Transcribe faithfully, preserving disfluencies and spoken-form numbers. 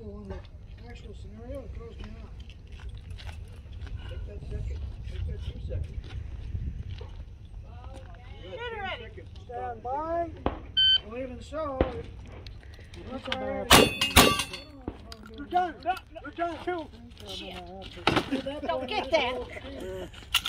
careful on the actual scenario, it throws me off. Take that second. Take that two seconds. Get ready. Stand by. Well, even so, look right. You're done. You're done. Two. Shit. Don't get that.